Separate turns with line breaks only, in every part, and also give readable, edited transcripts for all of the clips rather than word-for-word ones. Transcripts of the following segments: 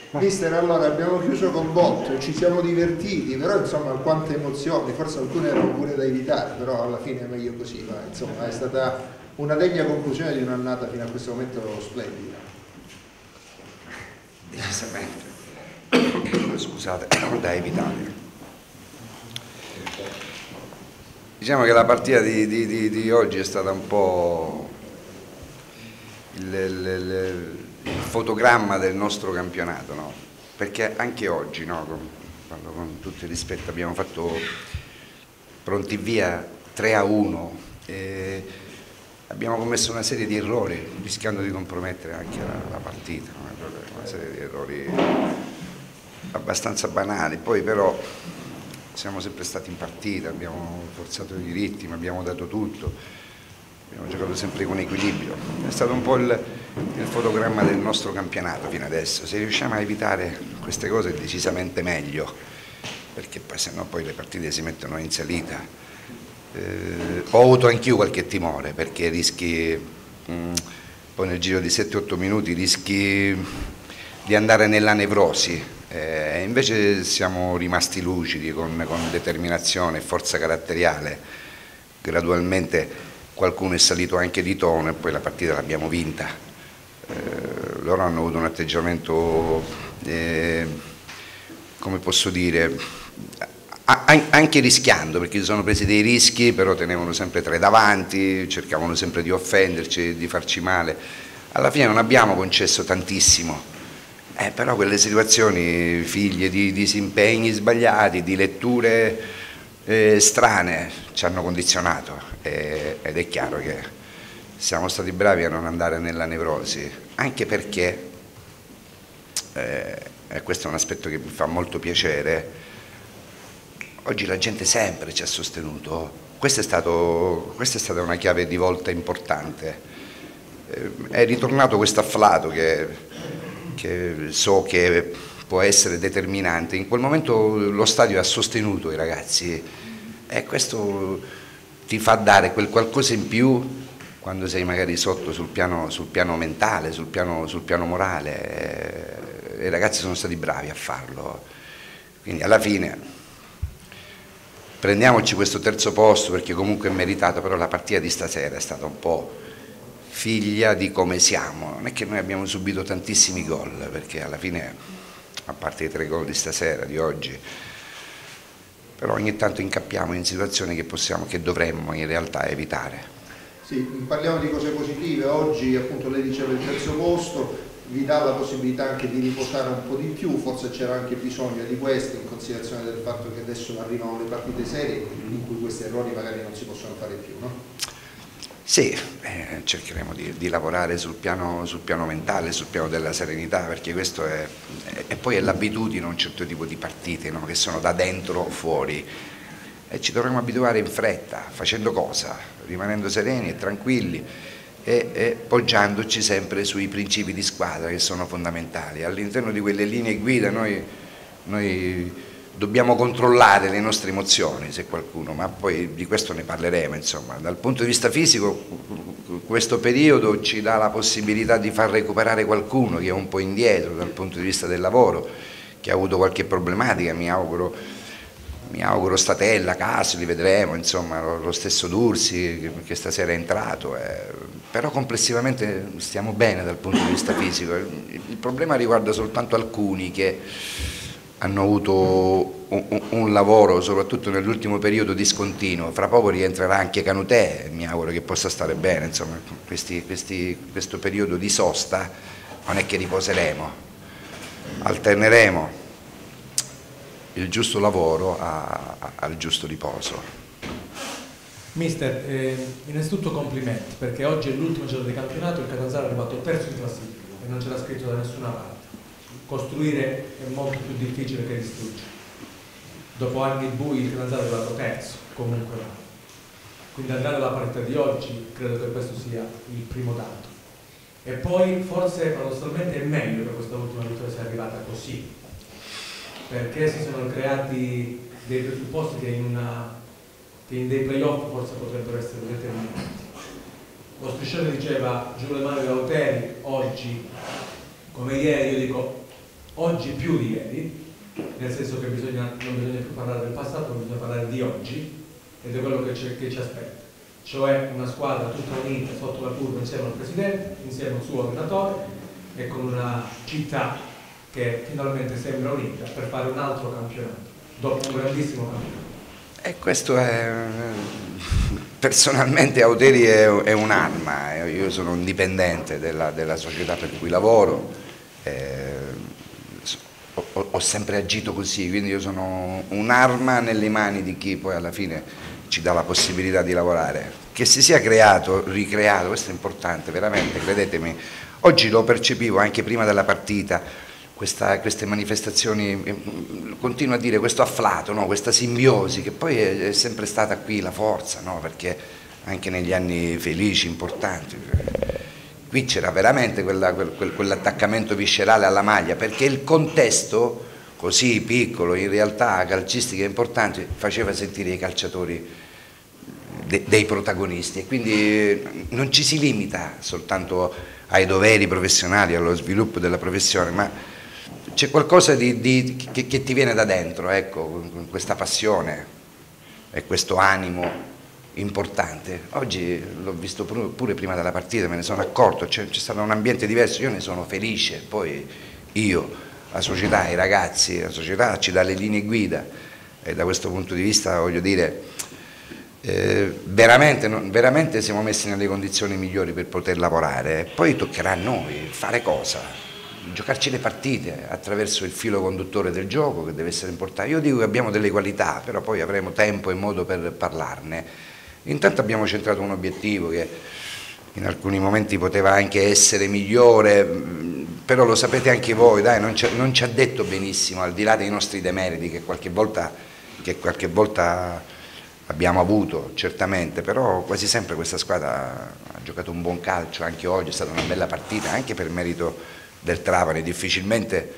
Mister, allora abbiamo chiuso con botto, ci siamo divertiti, però insomma quante emozioni, forse alcune erano pure da evitare, però alla fine è meglio così, ma insomma è stata una degna conclusione di un'annata fino a questo momento splendida.
Decisamente. Scusate, da evitare. Diciamo che la partita di oggi è stata un po' il fotogramma del nostro campionato, no? Perché anche oggi, no? Quando con tutto il rispetto abbiamo fatto pronti via 3-1, abbiamo commesso una serie di errori, rischiando di compromettere anche la partita, no? Una serie di errori abbastanza banali, poi però siamo sempre stati in partita, abbiamo forzato i ritmi, abbiamo dato tutto, abbiamo giocato sempre con equilibrio. È stato un po' il fotogramma del nostro campionato fino adesso. Se riusciamo a evitare queste cose è decisamente meglio, perché poi se no poi le partite si mettono in salita. Ho avuto anch'io qualche timore, perché rischi, poi nel giro di 7-8 minuti rischi di andare nella nevrosi. Invece siamo rimasti lucidi con determinazione e forza caratteriale. Gradualmente qualcuno è salito anche di tono e poi la partita l'abbiamo vinta. Loro hanno avuto un atteggiamento, come posso dire, anche rischiando, perché si sono presi dei rischi, però tenevano sempre tre davanti, cercavano sempre di offenderci, di farci male. Alla fine non abbiamo concesso tantissimo. Però quelle situazioni figlie di disimpegni sbagliati, di letture strane, ci hanno condizionato ed è chiaro che siamo stati bravi a non andare nella nevrosi, anche perché, e questo è un aspetto che mi fa molto piacere, oggi la gente sempre ci ha sostenuto, questa è stata una chiave di volta importante, è ritornato questo afflato che so che può essere determinante. In quel momento lo stadio ha sostenuto i ragazzi e questo ti fa dare quel qualcosa in più quando sei magari sotto sul piano mentale, sul piano morale. I ragazzi sono stati bravi a farlo, quindi alla fine prendiamoci questo terzo posto perché comunque è meritato, però la partita di stasera è stata un po' figlia di come siamo. Non è che noi abbiamo subito tantissimi gol, perché alla fine, a parte i 3 gol di stasera, di oggi, però ogni tanto incappiamo in situazioni che dovremmo in realtà evitare.
Sì, parliamo di cose positive. Oggi appunto lei diceva il terzo posto, vi dà la possibilità anche di riposare un po' di più, forse c'era anche bisogno di questo in considerazione del fatto che adesso arrivano le partite serie in cui questi errori magari non si possono fare più, no?
Sì, cercheremo di lavorare sul piano mentale, sul piano della serenità, perché questo e poi è l'abitudine a un certo tipo di partite, no? Che sono da dentro fuori, e ci dovremo abituare in fretta, facendo cosa? Rimanendo sereni e tranquilli e poggiandoci sempre sui principi di squadra che sono fondamentali. All'interno di quelle linee guida noi dobbiamo controllare le nostre emozioni, se qualcuno, ma poi di questo ne parleremo, insomma. Dal punto di vista fisico questo periodo ci dà la possibilità di far recuperare qualcuno che è un po' indietro dal punto di vista del lavoro, che ha avuto qualche problematica, mi auguro Statella, Caso, li vedremo, insomma, lo stesso Dursi che stasera è entrato, però complessivamente stiamo bene dal punto di vista fisico. Il problema riguarda soltanto alcuni che hanno avuto un lavoro, soprattutto nell'ultimo periodo, discontinuo. Fra poco rientrerà anche Canutè, mi auguro che possa stare bene, insomma, questo periodo di sosta non è che riposeremo, alterneremo il giusto lavoro al giusto riposo.
Mister, innanzitutto complimenti, perché oggi è l'ultimo giorno di campionato, il Catanzaro è arrivato terzo in classifica e non c'era scritto da nessuna parte. Costruire è molto più difficile che distruggere. Dopo anni bui il Catanzaro è arrivato terzo, comunque va. Quindi andare alla parità di oggi credo che questo sia il primo dato. E poi forse paradossalmente è meglio che questa ultima vittoria sia arrivata così, perché si sono creati dei presupposti che in dei playoff forse potrebbero essere determinanti. Lo striscione diceva giù le mani da Oteri, oggi come ieri io dico oggi più di ieri, nel senso che non bisogna più parlare del passato, ma bisogna parlare di oggi, ed è quello che ci aspetta, cioè una squadra tutta unita sotto la curva insieme al Presidente, insieme al suo allenatore e con una città che finalmente sembra unita per fare un altro campionato, dopo un grandissimo campionato.
E questo è, personalmente Auteri è un'arma, io sono un dipendente della società per cui lavoro, ho sempre agito così, quindi io sono un'arma nelle mani di chi poi alla fine ci dà la possibilità di lavorare. Che si sia creato, ricreato, questo è importante, veramente, credetemi. Oggi lo percepivo anche prima della partita, queste manifestazioni, continuo a dire questo afflato, no? Questa simbiosi che poi è sempre stata qui la forza, no? Perché anche negli anni felici, importanti, qui c'era veramente quell'attaccamento viscerale alla maglia, perché il contesto così piccolo, in realtà calcistico e importante, faceva sentire i calciatori dei protagonisti, e quindi non ci si limita soltanto ai doveri professionali, allo sviluppo della professione, ma c'è qualcosa che ti viene da dentro, ecco, con questa passione e questo animo importante. Oggi l'ho visto pure prima della partita, me ne sono accorto, c'è stato un ambiente diverso, io ne sono felice, poi io, la società, i ragazzi, la società ci dà le linee guida, e da questo punto di vista voglio dire, veramente siamo messi nelle condizioni migliori per poter lavorare. Poi toccherà a noi fare cosa? Giocarci le partite attraverso il filo conduttore del gioco, che deve essere importante. Io dico che abbiamo delle qualità, però poi avremo tempo e modo per parlarne. Intanto abbiamo centrato un obiettivo che in alcuni momenti poteva anche essere migliore, però lo sapete anche voi, dai, non ci ha detto benissimo, al di là dei nostri demeriti che qualche volta abbiamo avuto, certamente, però quasi sempre questa squadra ha giocato un buon calcio, anche oggi è stata una bella partita, anche per merito del Trapani. Difficilmente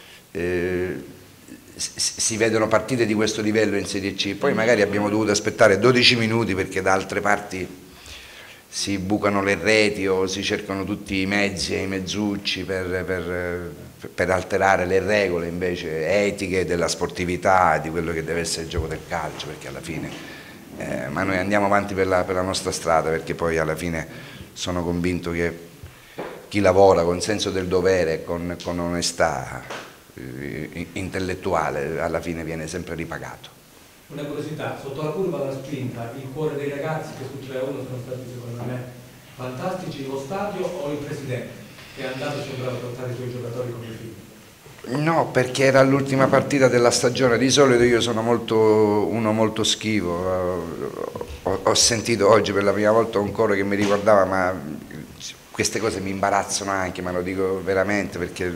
si vedono partite di questo livello in Serie C, poi magari abbiamo dovuto aspettare 12 minuti perché da altre parti si bucano le reti o si cercano tutti i mezzi e i mezzucci per alterare le regole invece etiche della sportività, di quello che deve essere il gioco del calcio, perché alla fine ma noi andiamo avanti per la nostra strada, perché poi alla fine sono convinto che chi lavora con senso del dovere, con onestà intellettuale, alla fine viene sempre ripagato.
Una curiosità, sotto la curva della spinta, il cuore dei ragazzi che sul 3-1 sono stati secondo me fantastici, lo stadio o il Presidente che è andato e sembrava trattare i suoi giocatori come figli?
No, perché era l'ultima partita della stagione, di solito io sono uno molto schivo, ho sentito oggi per la prima volta un coro che mi ricordava, ma queste cose mi imbarazzano anche, ma lo dico veramente perché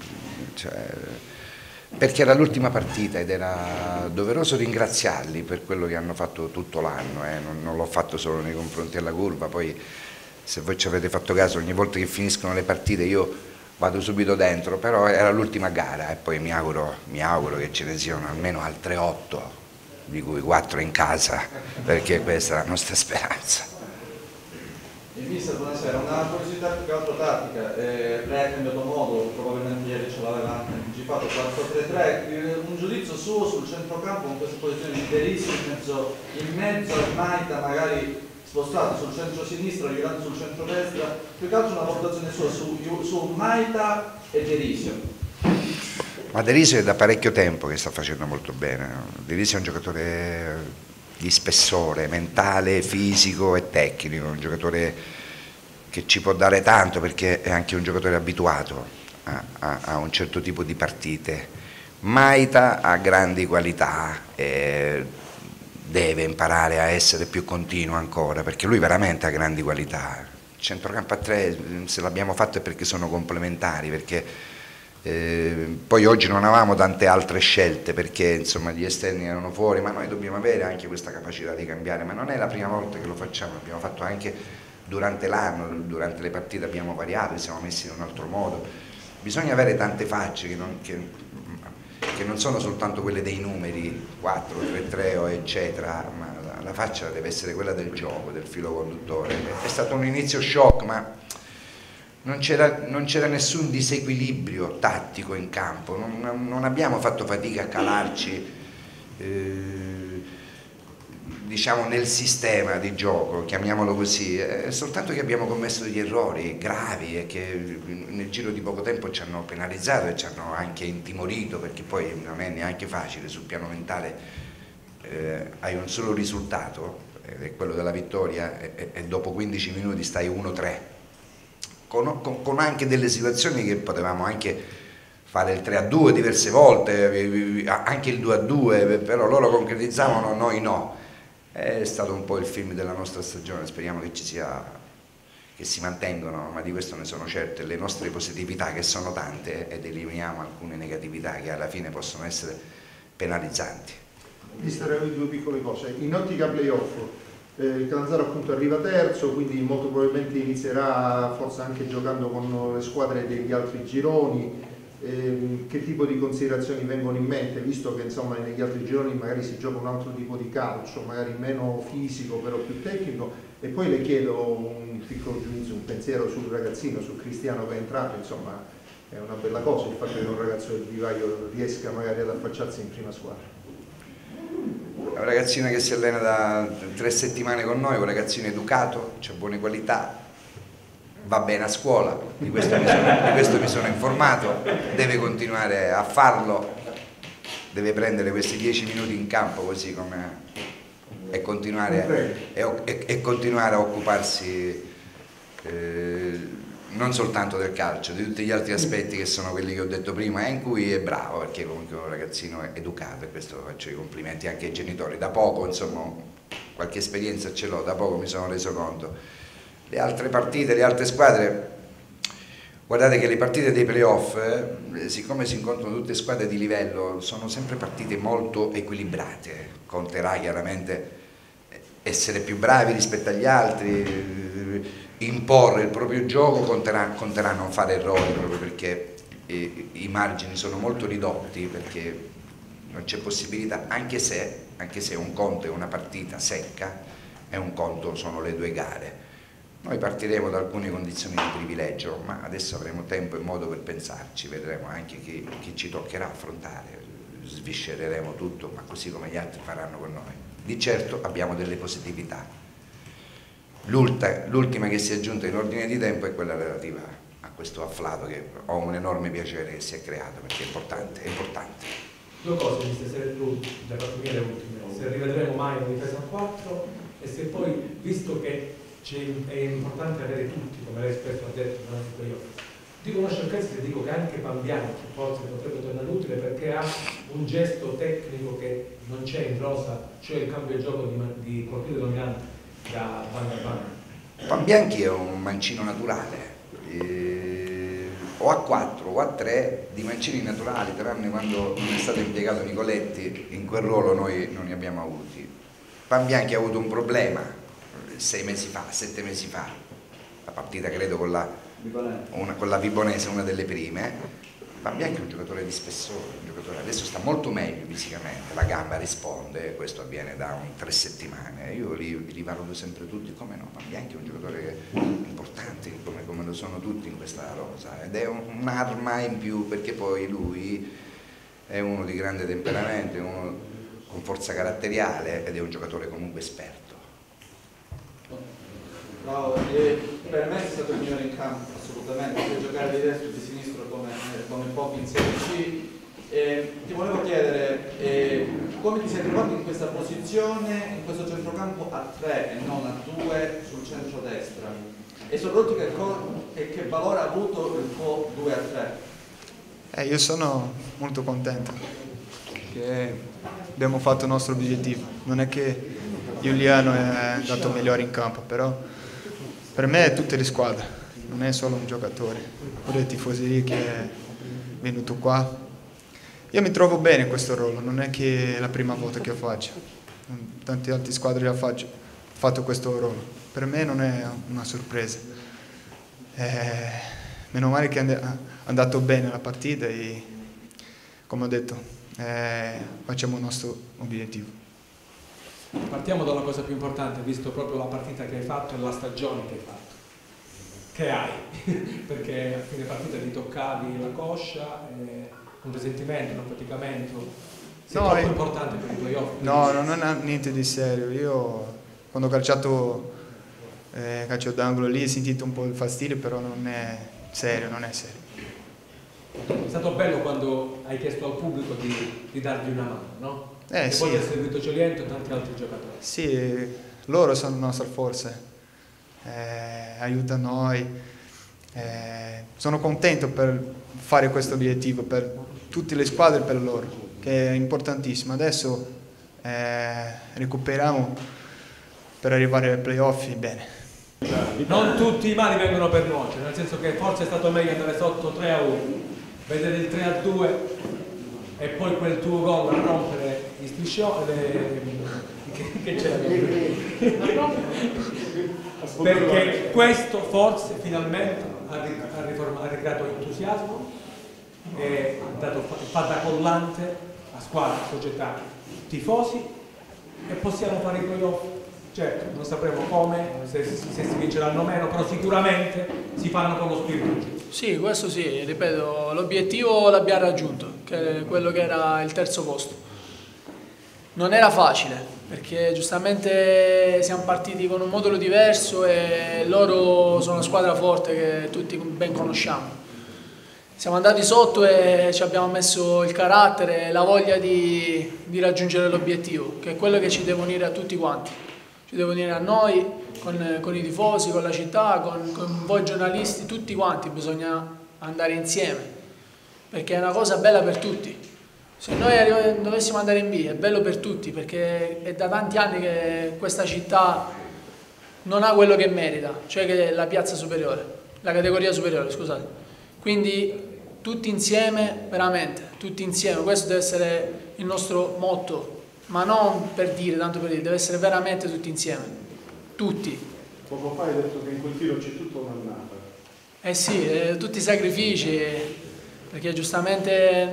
era l'ultima partita ed era doveroso ringraziarli per quello che hanno fatto tutto l'anno, non l'ho fatto solo nei confronti della curva. Poi se voi ci avete fatto caso, ogni volta che finiscono le partite io vado subito dentro, però era l'ultima gara e poi mi auguro che ce ne siano almeno altre 8, di cui 4 in casa, perché questa è la nostra speranza.
Mister, buonasera, una curiosità più che altro tattica, lei ha cambiato modo, probabilmente ieri ce l'aveva anticipato, 4-3-3, un giudizio suo sul centrocampo con questa posizione di Derisi in mezzo al Maita, magari spostato sul centro-sinistra, aiutando sul centro-destra, più che altro una valutazione sua su Maita e Derisio.
Ma Derisio è da parecchio tempo che sta facendo molto bene, Derisio è un giocatore di spessore mentale, fisico e tecnico, un giocatore che ci può dare tanto perché è anche un giocatore abituato a un certo tipo di partite. Maita ha grandi qualità e deve imparare a essere più continuo ancora, perché lui veramente ha grandi qualità. Il centrocampo a 3, se l'abbiamo fatto è perché sono complementari, perché poi oggi non avevamo tante altre scelte perché insomma gli esterni erano fuori, ma noi dobbiamo avere anche questa capacità di cambiare, ma non è la prima volta che lo facciamo, l'abbiamo fatto anche durante l'anno, durante le partite abbiamo variato, ci siamo messi in un altro modo. Bisogna avere tante facce che non sono soltanto quelle dei numeri 4, 3, 3 eccetera, ma la faccia deve essere quella del gioco, del filo conduttore. È stato un inizio shock, ma non c'era nessun disequilibrio tattico in campo, non abbiamo fatto fatica a calarci diciamo nel sistema di gioco, chiamiamolo così, è soltanto che abbiamo commesso degli errori gravi e che nel giro di poco tempo ci hanno penalizzato e ci hanno anche intimorito, perché poi non è neanche facile sul piano mentale, hai un solo risultato, ed è quello della vittoria, e dopo 15 minuti stai 1-3, con anche delle situazioni che potevamo anche fare il 3-2 diverse volte, anche il 2-2, però loro concretizzavano, noi no. È stato un po' il film della nostra stagione, speriamo che che si mantengano, ma di questo ne sono certe, le nostre positività, che sono tante, ed eliminiamo alcune negatività che alla fine possono essere penalizzanti.
Mister, due piccole cose. In ottica playoff, il Catanzaro appunto arriva terzo, quindi molto probabilmente inizierà forse anche giocando con le squadre degli altri gironi. Che tipo di considerazioni vengono in mente, visto che insomma negli altri gironi magari si gioca un altro tipo di calcio, magari meno fisico però più tecnico? E poi le chiedo un piccolo giudizio, un pensiero sul ragazzino, su Cristiano che è entrato, insomma è una bella cosa il fatto che un ragazzo del vivaio riesca magari ad affacciarsi in prima squadra.
È un ragazzino che si allena da 3 settimane con noi, un ragazzino educato, ha buone qualità, va bene a scuola, di questo mi sono informato, deve continuare a farlo, deve prendere questi 10 minuti in campo così come e continuare a occuparsi non soltanto del calcio, di tutti gli altri aspetti che sono quelli che ho detto prima, e in cui è bravo, perché comunque è un ragazzino educato, e questo faccio i complimenti anche ai genitori. Da poco, insomma, qualche esperienza ce l'ho, da poco mi sono reso conto. Le altre partite, le altre squadre, guardate che le partite dei playoff, siccome si incontrano tutte squadre di livello, sono sempre partite molto equilibrate. Conterà chiaramente essere più bravi rispetto agli altri, imporre il proprio gioco, conterà non fare errori, proprio perché i margini sono molto ridotti, perché non c'è possibilità, anche se un conto è una partita secca e un conto sono le 2 gare. Noi partiremo da alcune condizioni di privilegio, ma adesso avremo tempo e modo per pensarci, vedremo anche chi ci toccherà affrontare, sviscereremo tutto, ma così come gli altri faranno con noi. Di certo abbiamo delle positività. L'ultima che si è aggiunta in ordine di tempo è quella relativa a questo afflato, che ho un enorme piacere che si è creato, perché è importante.
2 cose, se da fatto mia le ultime, se rivedremo mai una difesa a 4, e se poi, visto che è importante avere tutti, come lei spesso ha detto durante il periodo, dico una sciocchezza se dico che anche Pambianchi forse potrebbe tornare utile, perché ha un gesto tecnico che non c'è in rosa, cioè il cambio di gioco di colpire dominante da banda a banda.
Pambianchi è un mancino naturale, o a 4 o a 3 di mancini naturali, tranne quando non è stato impiegato Nicoletti, in quel ruolo noi non ne abbiamo avuti. Pambianchi ha avuto un problema 6 mesi fa, 7 mesi fa, la partita credo con la Vibonese, una delle prime. Pambianchi è un giocatore di spessore, adesso sta molto meglio fisicamente, la gamba risponde, questo avviene da 3 settimane, io li valuto sempre tutti, come no, Pambianchi è un giocatore importante come lo sono tutti in questa rosa, ed è un'arma in più, perché poi lui è uno di grande temperamento, è uno con forza caratteriale, ed è un giocatore comunque esperto.
Bravo, per me è stato il migliore in campo, assolutamente, per giocare di destra e di sinistra come pochi in Serie C. Ti volevo chiedere come ti sei trovato in questa posizione, in questo centrocampo a 3 e non a 2 sul centro-destra, e soprattutto che valore ha avuto il tuo 2 a 3?
Io sono molto contento che abbiamo fatto il nostro obiettivo, non è che Giuliano è andato migliore in campo, però per me è tutte le squadre, non è solo un giocatore, pure i tifosi che è venuto qua. Io mi trovo bene in questo ruolo, non è che è la prima volta che lo faccio, tante altre squadre ho fatto questo ruolo, per me non è una sorpresa. Meno male che è andato bene la partita e, come ho detto, facciamo il nostro obiettivo.
Partiamo dalla cosa più importante, visto proprio la partita che hai fatto e la stagione che hai fatto. che hai, perché a fine partita ti toccavi la coscia, un risentimento, un affaticamento, sei troppo importante per i playoff?
No, non è niente di serio. Io quando ho calciato calcio d'angolo lì ho sentito un po' il fastidio, però non è serio, non è serio.
È stato bello quando hai chiesto al pubblico di dargli una mano, no? E
Sì.
poi ti ha seguito Celiento e tanti altri giocatori.
Sì, loro sono la nostra forza, aiutano noi. Sono contento per fare questo obiettivo per tutte le squadre e per loro, che è importantissimo. Adesso recuperiamo per arrivare ai playoff bene.
Non tutti i mali vengono per nuocere, nel senso che forse è stato meglio andare sotto 3-1, vedere il 3-2 e poi quel tuo gol a rompere gli striscioni, che c'era? Perché questo forse finalmente ha ricreato entusiasmo e fa da collante a squadra, società, tifosi, e possiamo fare i playoff. Certo, non sapremo come, se si vinceranno o meno, però sicuramente si fanno con lo spirito giusto.
Sì, questo sì, ripeto, l'obiettivo l'abbiamo raggiunto, che è quello che era il terzo posto. Non era facile, perché giustamente siamo partiti con un modulo diverso e loro sono una squadra forte che tutti ben conosciamo. Siamo andati sotto e ci abbiamo messo il carattere e la voglia di raggiungere l'obiettivo, che è quello che ci deve unire a tutti quanti. Ci deve unire a noi, con i tifosi, con la città, con voi giornalisti, tutti quanti bisogna andare insieme, perché è una cosa bella per tutti. Se noi dovessimo andare in B è bello per tutti, perché è da tanti anni che questa città non ha quello che merita, cioè che è la piazza superiore, la categoria superiore, scusate. Quindi tutti insieme, veramente, tutti insieme, questo deve essere il nostro motto. Ma non per dire, tanto per dire, deve essere veramente tutti insieme, tutti.
Poco fa hai detto che in quel tiro c'è tutta un'annata.
Eh sì, tutti i sacrifici, perché giustamente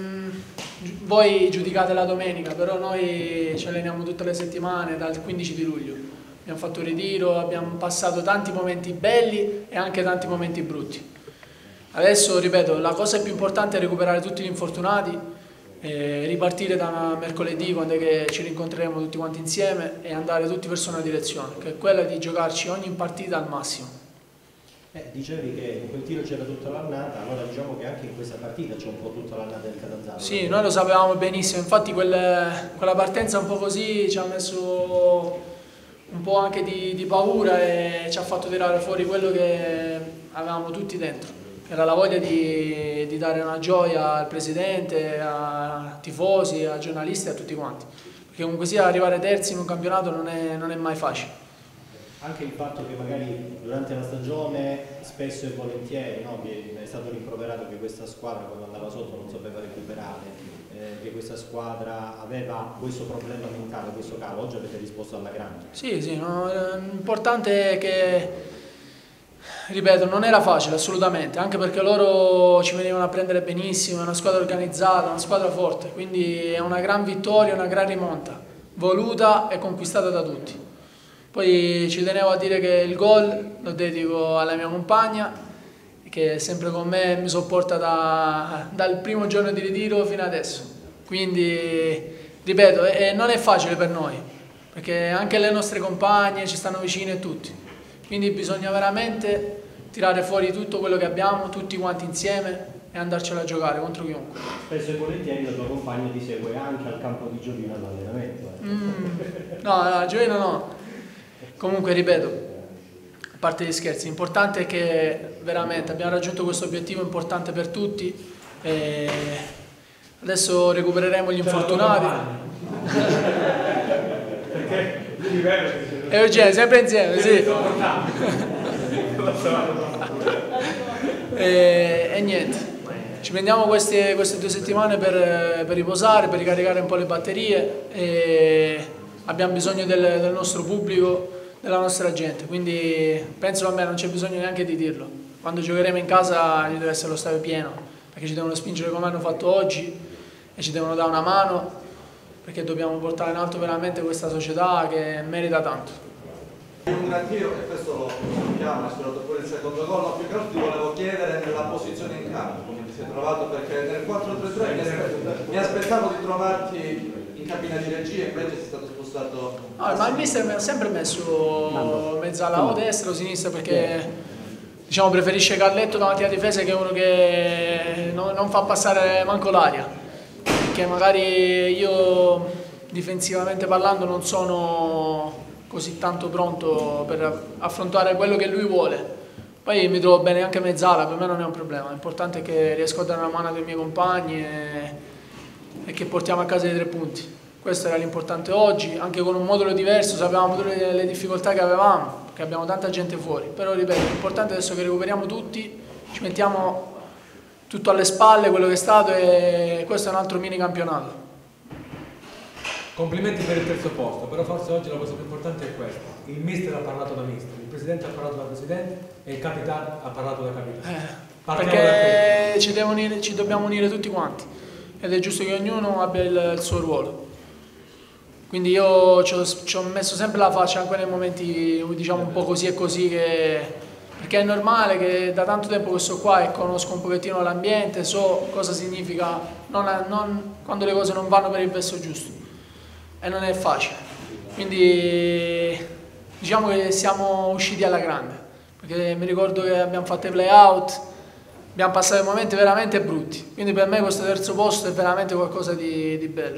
voi giudicate la domenica, però noi ci alleniamo tutte le settimane dal 15 di luglio. Abbiamo fatto il ritiro, abbiamo passato tanti momenti belli e anche tanti momenti brutti. Adesso, ripeto, la cosa più importante è recuperare tutti gli infortunati, ripartire da mercoledì quando è che ci rincontreremo tutti quanti insieme e andare tutti verso una direzione, che è quella di giocarci ogni partita al massimo.
Dicevi che in quel tiro c'era tutta l'annata, allora diciamo che anche in questa partita c'è un po' tutta l'annata del Catanzaro.
Sì, noi lo sapevamo benissimo, infatti quella partenza un po' così ci ha messo un po' anche di paura e ci ha fatto tirare fuori quello che avevamo tutti dentro. Era la voglia di dare una gioia al presidente, a tifosi, a giornalisti, a tutti quanti. Perché comunque sia arrivare terzi in un campionato non è mai facile.
Anche il fatto che magari durante la stagione spesso e volentieri che è stato rimproverato che questa squadra quando andava sotto non sapeva recuperare, che questa squadra aveva questo problema mentale, questo calo. Oggi avete risposto alla grande.
Sì, l'importante è che, ripeto, non era facile assolutamente, anche perché loro ci venivano a prendere benissimo, è una squadra organizzata, una squadra forte, quindi è una gran vittoria, una gran rimonta, voluta e conquistata da tutti. Poi ci tenevo a dire che il gol lo dedico alla mia compagna, che è sempre con me, mi sopporta dal primo giorno di ritiro fino adesso. Quindi, ripeto, non è facile per noi, perché anche le nostre compagne ci stanno vicine e tutti. Quindi bisogna veramente tirare fuori tutto quello che abbiamo, tutti quanti insieme, e andarcela a giocare contro chiunque.
Spesso e volentieri la tua compagna ti segue anche al campo di Giovino all'allenamento.
No, Giovino no. Comunque, ripeto, a parte gli scherzi, l'importante è che veramente abbiamo raggiunto questo obiettivo importante per tutti e adesso recupereremo gli infortunati. E Eugenio, sempre insieme, sì. E niente, ci prendiamo queste 2 settimane per riposare, per ricaricare un po' le batterie e abbiamo bisogno del nostro pubblico, della nostra gente, quindi penso a me non c'è bisogno neanche di dirlo. Quando giocheremo in casa ci deve essere lo stadio pieno, perché ci devono spingere come hanno fatto oggi e ci devono dare una mano, perché dobbiamo portare in alto veramente questa società che merita tanto.
Un gran tiro, e questo lo sappiamo, ha sperato pure il secondo gol, no, più che altro ti volevo chiedere nella posizione in campo, come ti sei trovato, perché nel 4-3-3 mi aspettavo di trovarti in cabina di regia, invece sei stato spostato...
No, ma il mister mi ha sempre messo mezzala o destra o sinistra, perché diciamo preferisce Carletto davanti alla difesa, che è uno che non fa passare manco l'aria, perché magari io difensivamente parlando non sono così tanto pronto per affrontare quello che lui vuole. Poi mi trovo bene anche mezzala, per me non è un problema, l'importante è che riesco a dare una mano ai miei compagni e che portiamo a casa i 3 punti. Questo era l'importante oggi, anche con un modulo diverso, sapevamo tutte le difficoltà che avevamo, perché abbiamo tanta gente fuori, però ripeto, l'importante adesso è che recuperiamo tutti, ci mettiamo tutto alle spalle, quello che è stato, e questo è un altro mini campionato.
Complimenti per il terzo posto, però forse oggi la cosa più importante è questa: il mister ha parlato da mister, il presidente ha parlato da presidente e il capitano ha parlato da capitano.
Perché ci dobbiamo unire tutti quanti ed è giusto che ognuno abbia il suo ruolo. Quindi io ci ho messo sempre la faccia anche nei momenti, diciamo, un po' così e così, perché è normale che da tanto tempo che sto qua e conosco un pochettino l'ambiente, so cosa significa quando le cose non vanno per il verso giusto. E non è facile, quindi diciamo che siamo usciti alla grande, perché mi ricordo che abbiamo fatto i play-out, abbiamo passato momenti veramente brutti, quindi per me questo terzo posto è veramente qualcosa di bello.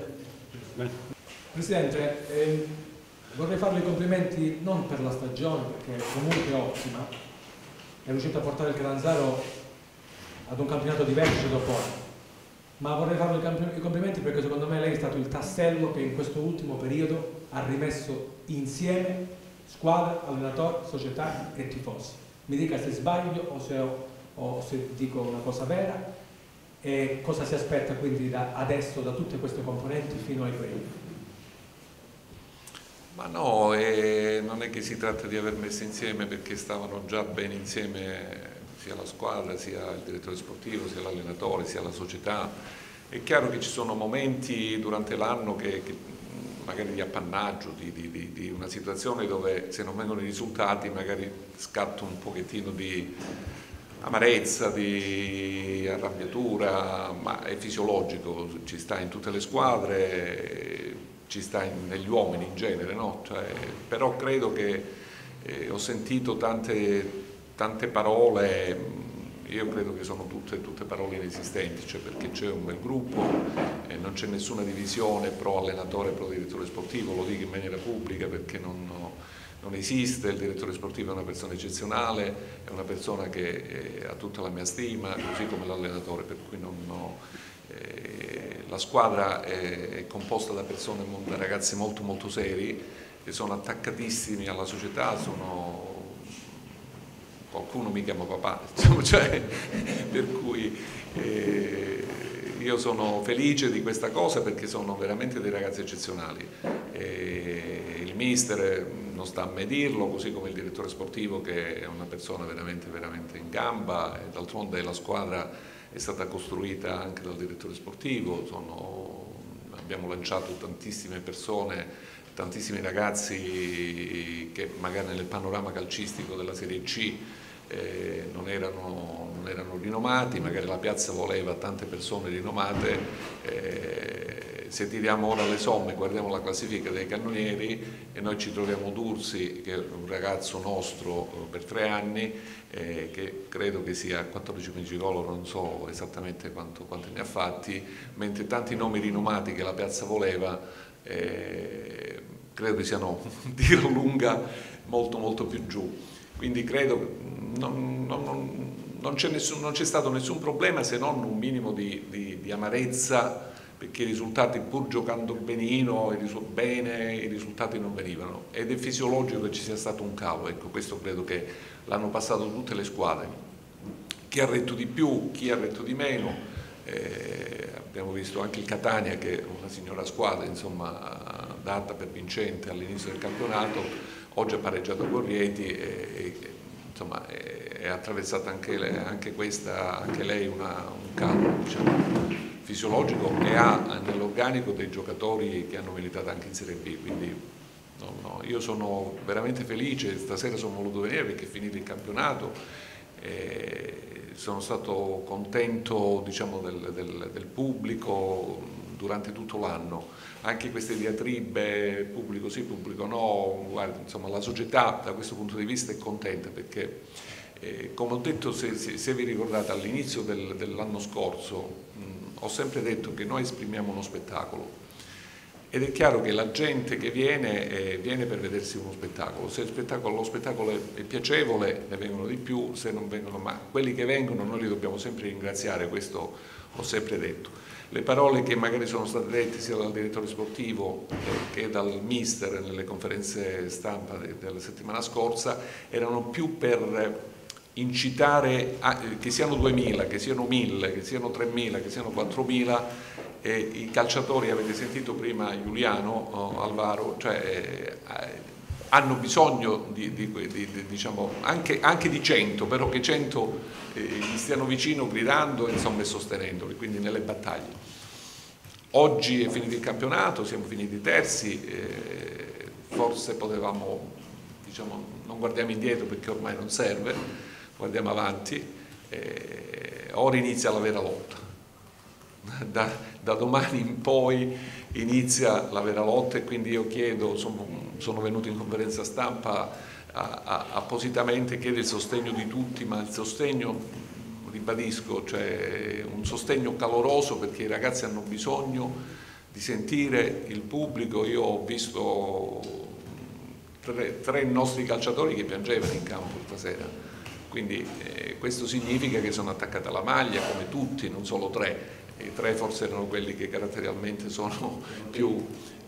Presidente, vorrei farle i complimenti non per la stagione, perché comunque è ottima, è riuscito a portare il Catanzaro ad un campionato di vertice dopo anni. Ma vorrei farle i complimenti perché secondo me lei è stato il tassello che in questo ultimo periodo ha rimesso insieme squadra, allenatori, società e tifosi. Mi dica se sbaglio o se dico una cosa vera, e cosa si aspetta quindi adesso da tutte queste componenti fino ai playoff.
Ma no, non è che si tratta di aver messo insieme, perché stavano già bene insieme sia la squadra, sia il direttore sportivo, sia l'allenatore, sia la società. È chiaro che ci sono momenti durante l'anno che magari di appannaggio, di una situazione dove se non vengono i risultati magari scatta un pochettino di amarezza, di arrabbiatura, ma è fisiologico, ci sta in tutte le squadre, ci sta negli uomini in genere, no? Però credo che ho sentito tante parole, io credo che sono tutte parole inesistenti, perché c'è un bel gruppo, non c'è nessuna divisione pro allenatore, pro direttore sportivo, lo dico in maniera pubblica perché non esiste. Il direttore sportivo è una persona eccezionale, è una persona che ha tutta la mia stima, così come l'allenatore, per cui la squadra è composta da persone, da ragazzi molto molto seri, che sono attaccatissimi alla società, qualcuno mi chiama papà, per cui io sono felice di questa cosa, perché sono veramente dei ragazzi eccezionali. Il mister non sta a me dirlo, così come il direttore sportivo, che è una persona veramente veramente in gamba, e d'altronde la squadra è stata costruita anche dal direttore sportivo. Abbiamo lanciato tantissime persone, tantissimi ragazzi che magari nel panorama calcistico della Serie C non erano rinomati, magari la piazza voleva tante persone rinomate. Se tiriamo ora le somme, guardiamo la classifica dei cannonieri e noi ci troviamo Dursi, che è un ragazzo nostro per 3 anni, che credo che sia 14-15 gol, non so esattamente quanti ne ha fatti, mentre tanti nomi rinomati che la piazza voleva credo che siano di gran lunga molto molto più giù. Quindi credo che non c'è stato nessun problema, se non un minimo di amarezza, perché i risultati, pur giocando benino, i risultati non venivano, ed è fisiologico che ci sia stato un calo. Ecco, questo credo che l'hanno passato tutte le squadre, chi ha retto di più, chi ha retto di meno. Abbiamo visto anche il Catania, che è una signora squadra, insomma, data per vincente all'inizio del campionato, oggi ha pareggiato con Rieti e insomma è attraversata anche lei un calo, diciamo, fisiologico, e ha nell'organico dei giocatori che hanno militato anche in Serie B, quindi No. Io sono veramente felice, stasera sono voluto venire perché è finito il campionato, sono stato contento, diciamo, del pubblico durante tutto l'anno, anche queste diatribe pubblico sì, pubblico no, guarda, insomma la società da questo punto di vista è contenta perché come ho detto, se vi ricordate all'inizio dell'anno scorso ho sempre detto che noi esprimiamo uno spettacolo. Ed è chiaro che la gente che viene per vedersi uno spettacolo. Se lo spettacolo è piacevole, ne vengono di più, se non vengono, ma quelli che vengono noi li dobbiamo sempre ringraziare, questo ho sempre detto. Le parole che magari sono state dette sia dal direttore sportivo che dal mister nelle conferenze stampa della settimana scorsa erano più per incitare, che siano 2.000, che siano 1.000, che siano 3.000, che siano 4.000, i calciatori, avete sentito prima Giuliano, Alvaro, cioè hanno bisogno diciamo, anche di 100, però che 100 gli stiano vicino gridando insomma, e sostenendoli, quindi nelle battaglie. Oggi è finito il campionato, siamo finiti terzi, forse potevamo, diciamo, non guardiamo indietro perché ormai non serve, guardiamo avanti, ora inizia la vera lotta. Da domani in poi inizia la vera lotta e quindi io chiedo, sono venuto in conferenza stampa appositamente, chiedo il sostegno di tutti, ma il sostegno, ribadisco, cioè un sostegno caloroso perché i ragazzi hanno bisogno di sentire il pubblico. Io ho visto tre nostri calciatori che piangevano in campo stasera, quindi questo significa che sono attaccati alla maglia come tutti, non solo 3. I 3 forse erano quelli che caratterialmente sono più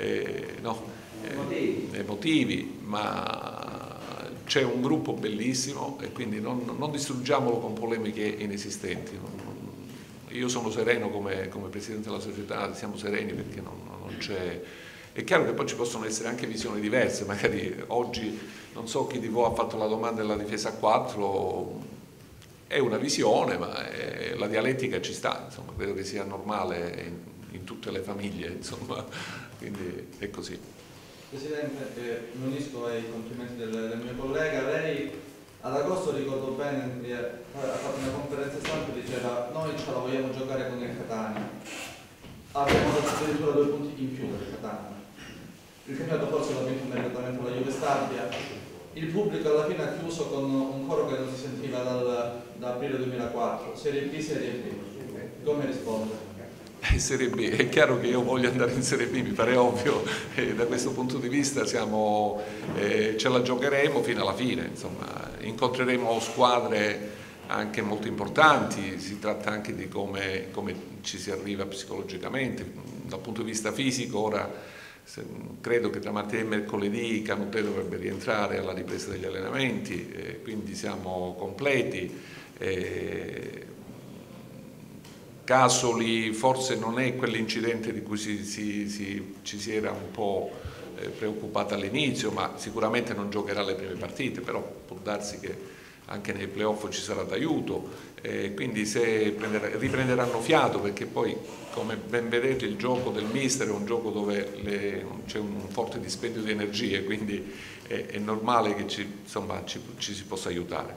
emotivi, ma c'è un gruppo bellissimo e quindi non distruggiamolo con polemiche inesistenti. Io sono sereno come presidente della società, siamo sereni perché non c'è. È chiaro che poi ci possono essere anche visioni diverse, magari oggi non so chi di voi ha fatto la domanda della difesa a 4. È una visione, ma la dialettica ci sta, insomma, credo che sia normale in tutte le famiglie, insomma, quindi è così.
Presidente, mi unisco ai complimenti del mio collega. Lei ad agosto, ricordo bene, ha fatto una conferenza stampa e diceva noi ce la vogliamo giocare con il Catania. Abbiamo dato addirittura 2 punti in più del Catania. Il campionato forse l'ha vinto immediatamente la Juve Stabia. Il pubblico alla fine ha chiuso con un coro che non si sentiva da aprile 2004, Serie B, Serie B. Come risponde?
Serie B, è chiaro che io voglio andare in Serie B, mi pare ovvio, da questo punto di vista ce la giocheremo fino alla fine, insomma, incontreremo squadre anche molto importanti, si tratta anche di come ci si arriva psicologicamente, dal punto di vista fisico ora. Credo che tra martedì e mercoledì Canutè dovrebbe rientrare alla ripresa degli allenamenti, quindi siamo completi. Casoli forse non è quell'incidente di cui ci si era un po' preoccupata all'inizio, ma sicuramente non giocherà le prime partite, però può darsi che anche nei playoff ci sarà d'aiuto, quindi se riprenderanno fiato, perché poi come ben vedete il gioco del mister è un gioco dove c'è un forte dispendio di energie, quindi è normale che ci si possa aiutare.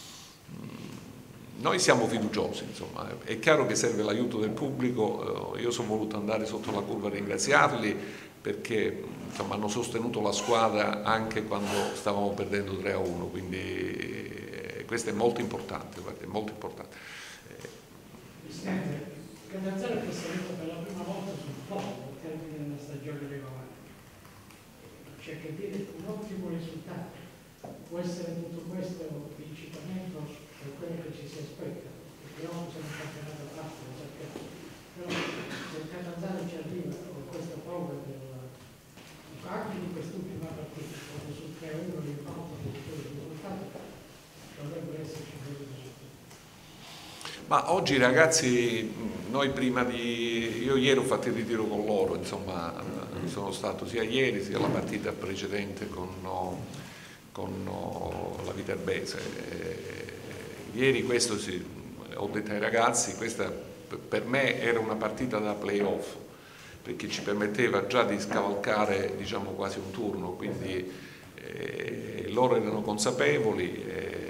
Noi siamo fiduciosi, insomma, è chiaro che serve l'aiuto del pubblico, io sono voluto andare sotto la curva a ringraziarli perché insomma, hanno sostenuto la squadra anche quando stavamo perdendo 3-1, quindi questo è molto importante, guarda, è molto importante.
Presidente, Catanzaro è passato per la prima volta sul podio al termine della stagione regolare. C'è che dire un ottimo risultato. Può essere tutto questo incitamento per quello che ci si aspetta, perché oggi siamo in campionato a parte, lo sappiamo. Però se il Catanzaro ci arriva con questa paura anche di quest'ultima partita, quando sul 3-1 l'impatto di questo risultato, dovrebbe esserci un risultato.
Ma oggi ragazzi, io ieri ho fatto il ritiro con loro, insomma, sono stato sia ieri sia la partita precedente con la Viterbese. Ieri ho detto ai ragazzi, questa per me era una partita da playoff, perché ci permetteva già di scavalcare, diciamo, quasi un turno, quindi loro erano consapevoli,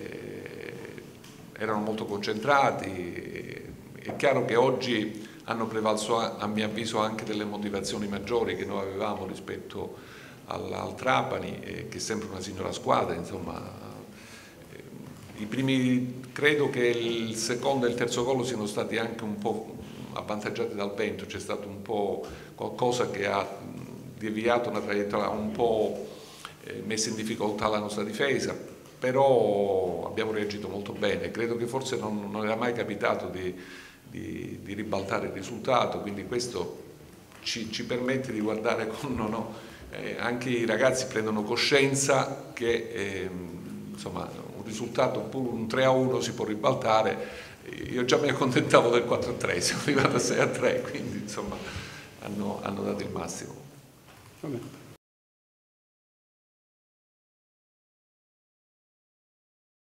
erano molto concentrati. È chiaro che oggi hanno prevalso, a mio avviso, anche delle motivazioni maggiori che noi avevamo rispetto al Trapani, che è sempre una signora squadra, insomma. Credo che il secondo e il terzo gol siano stati anche un po' avvantaggiati dal vento, c'è stato un po' qualcosa che ha deviato una traiettoria, un po' messo in difficoltà la nostra difesa, però abbiamo reagito molto bene. Credo che forse non era mai capitato di ribaltare il risultato, quindi questo ci permette di guardare con anche i ragazzi prendono coscienza che insomma un risultato, pure un 3-1 si può ribaltare. Io già mi accontentavo del 4-3, siamo arrivati a 6-3, quindi insomma hanno dato il massimo.